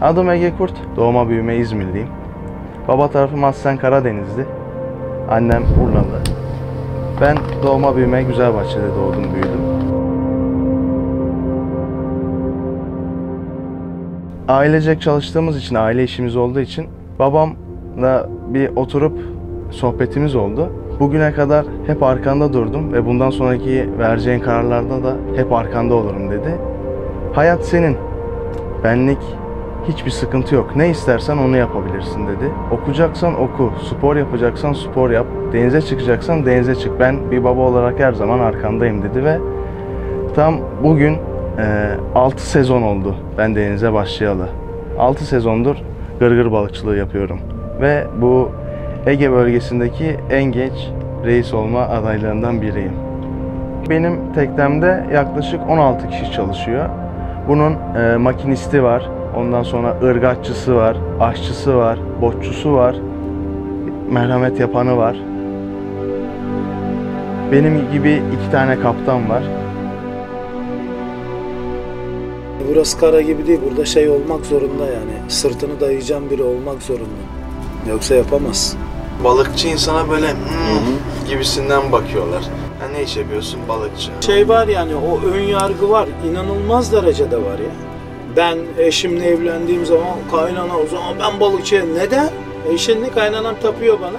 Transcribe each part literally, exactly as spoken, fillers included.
Adım Ege Kurt, doğma büyüme İzmirliyim. Baba tarafım aslen Karadenizli, annem Urlalı. Ben doğma büyüme Güzelbahçe'de doğdum, büyüdüm. Ailecek çalıştığımız için, aile işimiz olduğu için babamla bir oturup sohbetimiz oldu. Bugüne kadar hep arkanda durdum ve bundan sonraki vereceğin kararlarda da hep arkanda olurum dedi. Hayat senin, benlik hiçbir sıkıntı yok. Ne istersen onu yapabilirsin dedi. Okuyacaksan oku, spor yapacaksan spor yap, denize çıkacaksan denize çık. Ben bir baba olarak her zaman arkandayım dedi ve tam bugün e, altı sezon oldu ben denize başlayalı. altı sezondur gırgır balıkçılığı yapıyorum ve bu Ege bölgesindeki en genç reis olma adaylarından biriyim. Benim teknemde yaklaşık on altı kişi çalışıyor. Bunun e, makinisti var, ondan sonra ırgatçısı var, aşçısı var, botçusu var, merhamet yapanı var. Benim gibi iki tane kaptan var. Burası kara gibi değil, burada şey olmak zorunda yani. Sırtını dayayacağın biri olmak zorunda. Yoksa yapamaz. Balıkçı insana böyle hmm gibisinden bakıyorlar. Ya ne iş yapıyorsun? Balıkçı. Şey var yani, o ön yargı var, inanılmaz derecede var ya. Ben eşimle evlendiğim zaman kaynana o zaman ben balıkçıya neden? Eşinle kaynanam tapıyor bana.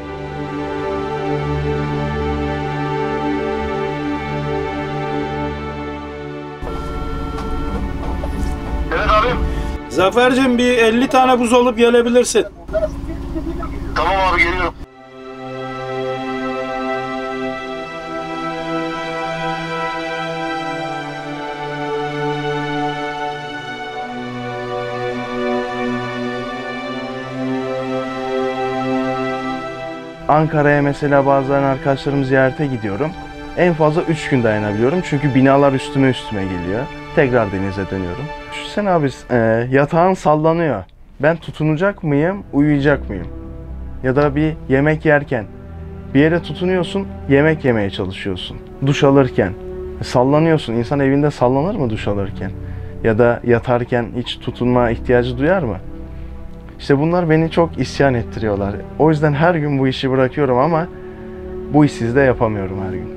Evet abim. Zafer'cim bir elli tane buz alıp gelebilirsin. Tamam abi, geliyorum. Ankara'ya mesela bazen arkadaşlarımı ziyarete gidiyorum. En fazla üç gün dayanabiliyorum çünkü binalar üstüme üstüme geliyor. Tekrar denize dönüyorum. Düşünsene abi, e, yatağın sallanıyor. Ben tutunacak mıyım, uyuyacak mıyım? Ya da bir yemek yerken bir yere tutunuyorsun, yemek yemeye çalışıyorsun. Duş alırken sallanıyorsun. İnsan evinde sallanır mı duş alırken? Ya da yatarken hiç tutunma ihtiyacı duyar mı? İşte bunlar beni çok isyan ettiriyorlar. O yüzden her gün bu işi bırakıyorum ama bu işsiz de yapamıyorum her gün.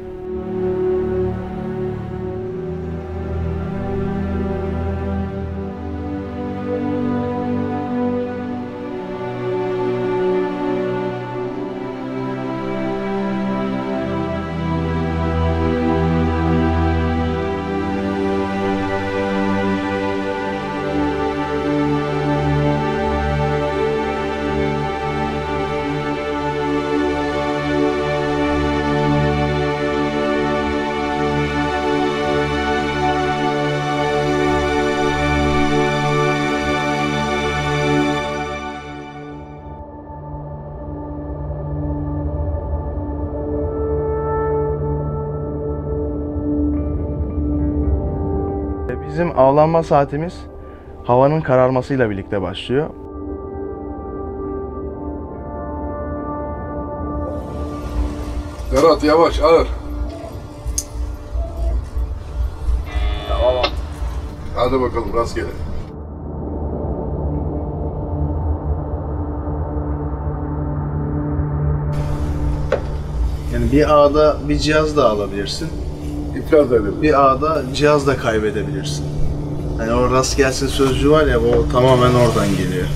Bizim avlanma saatimiz havanın kararmasıyla birlikte başlıyor. Berat yavaş, ağır. Tamam. Hadi bakalım, rastgele. Yani bir ağda bir cihaz da alabilirsin. İflas edelim. Bir ağda cihaz da kaybedebilirsin. Hani o rast gelsin sözcüğü var ya, o tamamen oradan geliyor.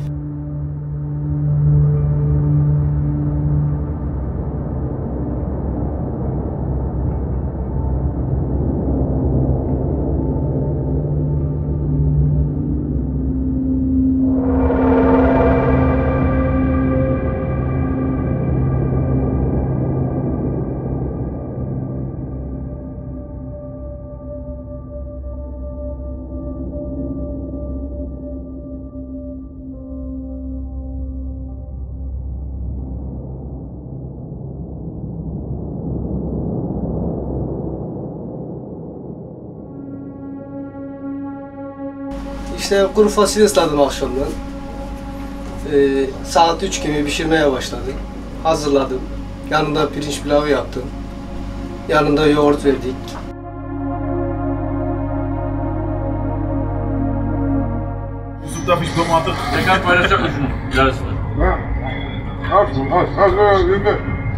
İşte kuru fasulye ısladım akşamdan. Ee, saat üç gibi pişirmeye başladım. Hazırladım. Yanında pirinç pilavı yaptım. Yanında yoğurt verdik. Kuzu darf ich kommen artık? Tekrar paylaşacak mısın yarısını? Ha. Al şunu, al, al, al, al, yürü.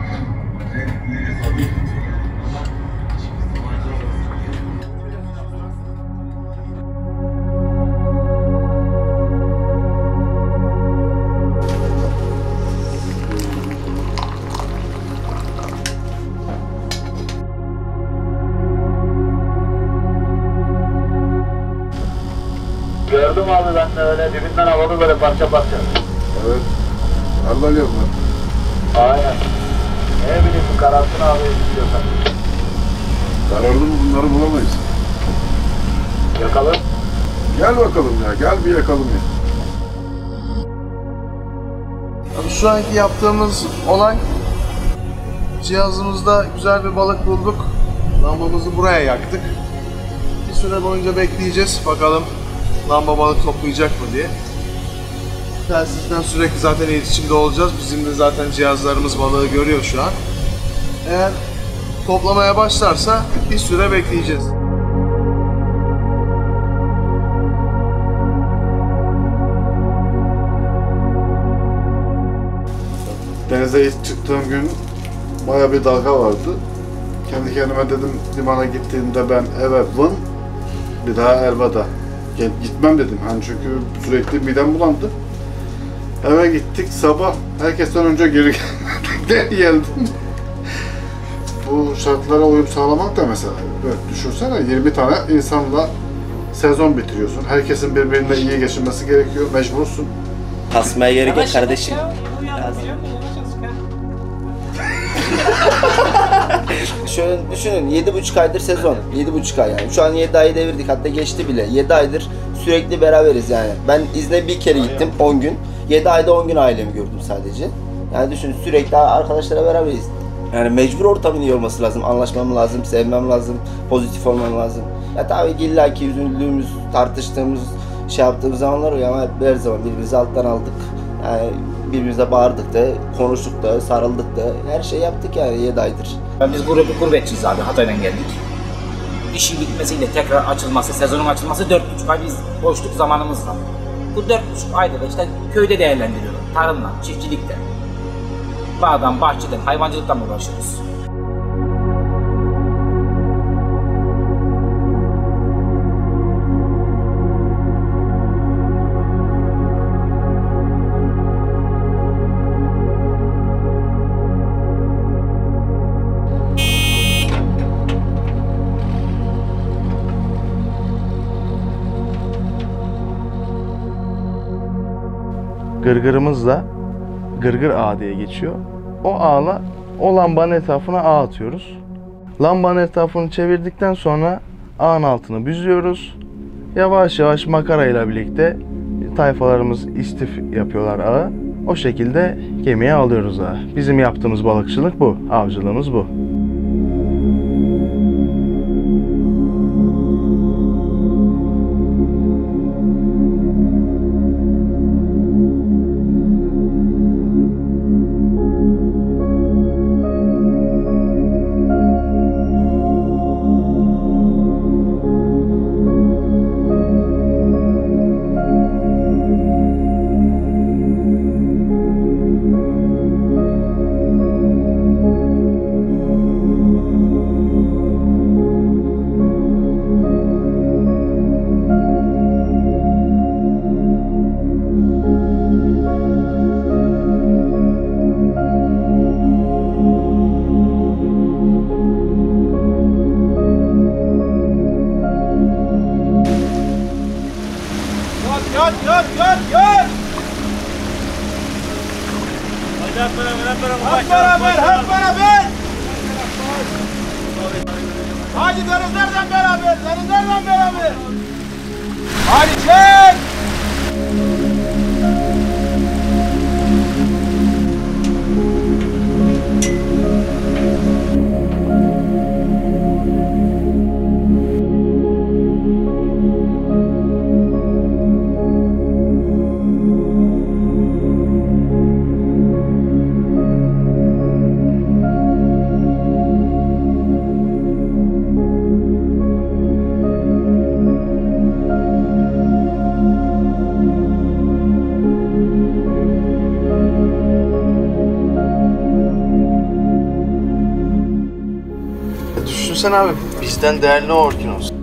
Gördüm abi ben de öyle dibinden havalı böyle parça parça. Evet. Sardalya mı? Aynen. Ne bileyim kararsın abi istiyorsan. Karardı mı bunları bulamayız. Yakalım. Gel bakalım ya, gel bir yakalım ya. Abi şu anki yaptığımız olay, cihazımızda güzel bir balık bulduk. Lambamızı buraya yaktık. Bir süre boyunca bekleyeceğiz. Bakalım lamba balık toplayacak mı diye. Telsizden sürekli zaten iletişimde olacağız. Bizim de zaten cihazlarımız balığı görüyor şu an. Eğer toplamaya başlarsa bir süre bekleyeceğiz. Denize ilk çıktığım gün baya bir dalga vardı. Kendi kendime dedim limana gittiğimde ben eve vın, bir daha elveda. Gel, gitmem dedim hani çünkü sürekli midem bulandı. Eve gittik sabah herkesten önce geri geldim. Bu şartlara uyum sağlamak da mesela. Evet, düşünsene yirmi tane insanla sezon bitiriyorsun. Herkesin birbirine iyi geçinmesi gerekiyor. Mecbursun. Kasmaya gerek yok kardeşim. Şöyle düşünün, yedi buçuk aydır sezon, yedi buçuk ay yani. Şu an yedi ayı devirdik, hatta geçti bile. yedi aydır sürekli beraberiz yani. Ben izne bir kere gittim, on gün. yedi ayda on gün ailemi gördüm sadece. Yani düşünün, sürekli arkadaşlara beraberiz. Yani mecbur ortamın iyi olması lazım, anlaşmam lazım, sevmem lazım, pozitif olmam lazım. Ya tabii ki illaki üzüldüğümüz, tartıştığımız, şey yaptığımız zamanlar oluyor ama her zaman birbirimizi alttan aldık. Yani birbirimize bağırdık da, konuştuk da, sarıldık da, her şey yaptık yani yedi aydır. Biz gurbet, gurbetçiyiz abi, Hatay'dan geldik. İşin bitmesiyle tekrar açılması, sezonun açılması dört buçuk ay biz boşluk zamanımız var. Bu dört buçuk ayda da işte köyde değerlendiriyorlar, tarımla, çiftçilikle. Bağdan, bahçeden, hayvancılıkla uğraşıyoruz. Gırgırımız da gırgır ağı diye geçiyor. O ağla o lambanın etrafına ağ atıyoruz. Lambanın etrafını çevirdikten sonra ağın altını büzüyoruz. Yavaş yavaş makarayla birlikte tayfalarımız istif yapıyorlar ağı. O şekilde gemiye alıyoruz ağı. Bizim yaptığımız balıkçılık bu, avcılığımız bu. Yat yat yat yat. Hadi hep beraber hep beraber. Hep beraber hep beraber. Hadi denizlerden beraber denizlerden beraber. Hadi çek. Göksen abi bizden değerli orkinos.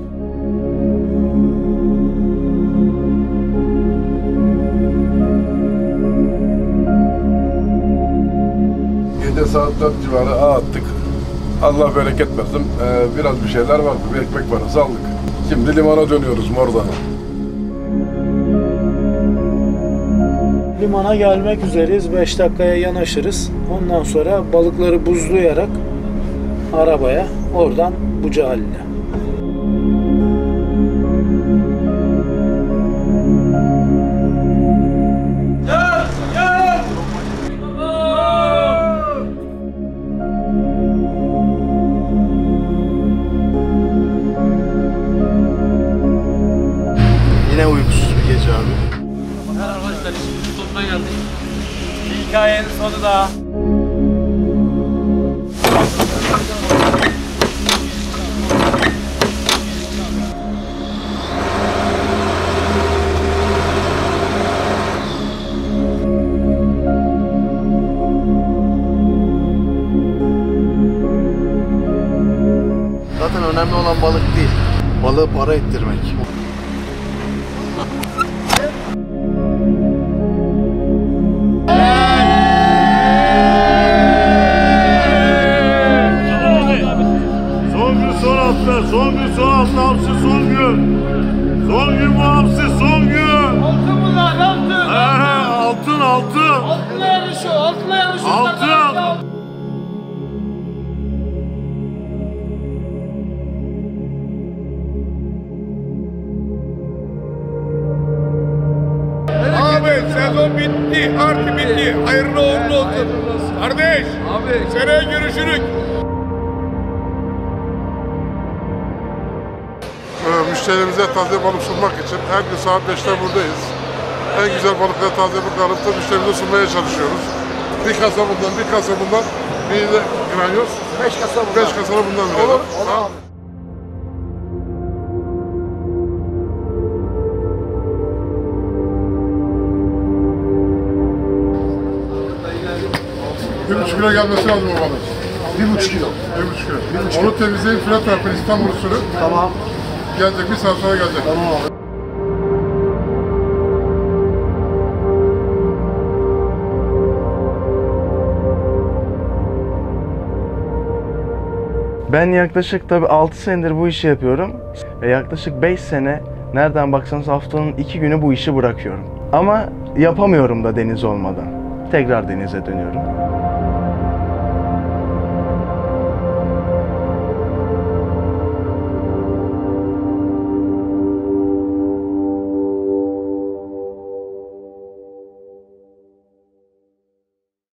Gece saat dört civarı ağ attık. Allah bereket versin. Ee, biraz bir şeyler vardı. Bir ekmek parası aldık. Şimdi limana dönüyoruz Mordan'a. Limana gelmek üzereyiz. beş dakikaya yanaşırız. Ondan sonra balıkları buzlayarak arabaya, oradan Buca haline. Yine uykusuz bir gece abi. Arkadaşlar işimizin sonuna geldik. Bir hikayenin sonu da. Zaten önemli olan balık değil, balığı para ettirmek. Son gün son hafta, son gün son hafta hamsi son gün. Son gün bu hamsi son gün. Altın mı lan altın? He he altın altın. Altınla yarışıyor, altınla yarışıyor. Altın. Abi sezon bitti. Artı bitti. Hayırlı uğurlu olsun. Kardeş. Abi. Seneye görüşürük. Müşterimize taze balık sunmak için her gün saat beşte buradayız. En güzel balıkları, taze balıkları alıp da müşterimize sunmaya çalışıyoruz. Bir kasa bundan, bir kasa bundan, bir de granyoz. Beş kasa bundan. Beş kasa bundan verelim. Olur, olur abi. Bir buçuk kilo gelmesi lazım o balık. Bir buçuk kilo. Bir buçuk kilo. Bir buçuk Onu temizleyin, fiyat yapın İstanbul usulü. Tamam. Gelecek, bir saat sonra gelecek. Tamam abi. Ben yaklaşık tabii altı senedir bu işi yapıyorum. Ve yaklaşık beş sene nereden baksanız haftanın iki günü bu işi bırakıyorum. Ama yapamıyorum da deniz olmadan. Tekrar denize dönüyorum.